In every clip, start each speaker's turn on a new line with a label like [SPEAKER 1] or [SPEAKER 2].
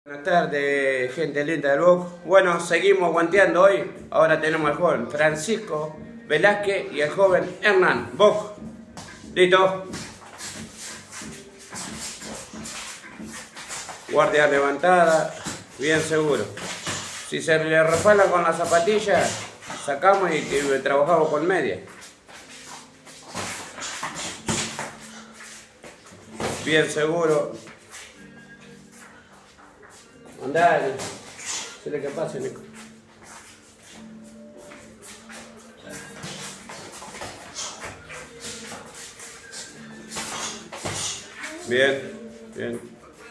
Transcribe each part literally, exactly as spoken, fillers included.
[SPEAKER 1] Buenas tardes, gente linda del box. Bueno, seguimos guanteando hoy. Ahora tenemos al joven Francisco Velázquez y el joven Hernán Box. Listo. Guardia levantada, bien seguro. Si se le resbala con la zapatilla, sacamos y, y trabajamos con media. Bien seguro. Andale. Dile que pase, Nico. Bien, bien.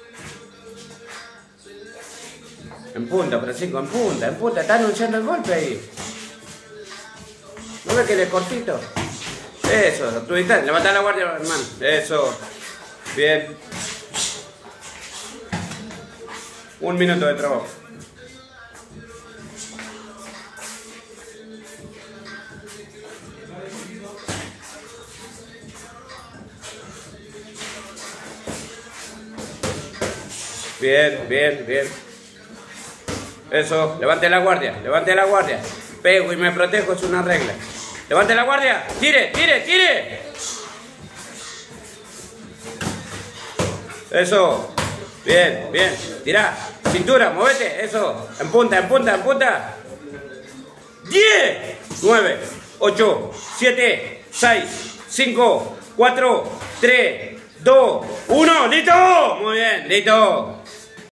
[SPEAKER 1] En punta, Francisco, en punta, en punta. Está anunciando el golpe ahí. ¿No ves que él es cortito? Eso, tú estás. Levanta la guardia, hermano. Eso. Bien. Un minuto de trabajo. Bien, bien, bien. Eso, levante la guardia, levante la guardia. Pego y me protejo, es una regla. Levante la guardia, tire, tire, tire. Eso, bien, bien. Tirá, cintura, movete, eso. En punta, en punta, en punta. diez, nueve, ocho, siete, seis, cinco, cuatro, tres, dos, uno. ¡Listo! Muy bien, listo.